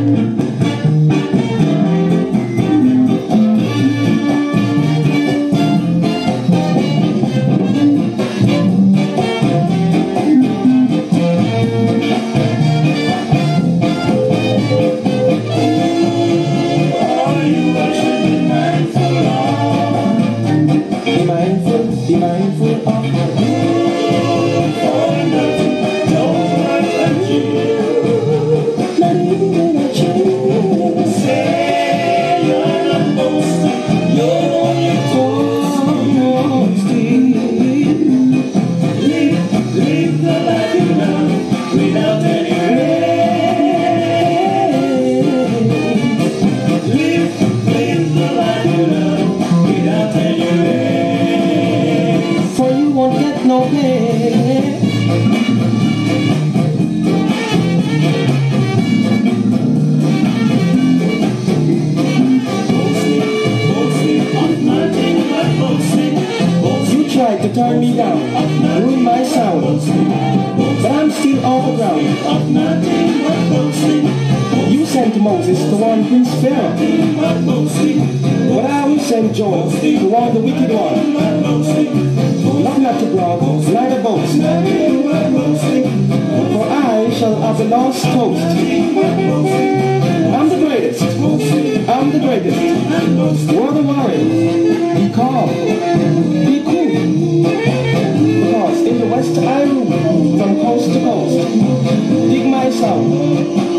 Be mindful of your good for nothing. Don't want let you, not even a chance. Say you're not boasting, you're only boasting. Live the life you love without any race. Live the life you love without any race. Won't get no pay. You tried to turn me down, ruin my sound, but I'm still on the ground. You sent Moses to warn Prince Pharaoh, but I will send Jonah to warn the wicked one. Love not to brag, neither boast, for I shall have the lost coast. I'm the greatest, I'm the greatest. Word of warrior, be calm, be cool, because in the west I rule from coast to coast. Dig my sound.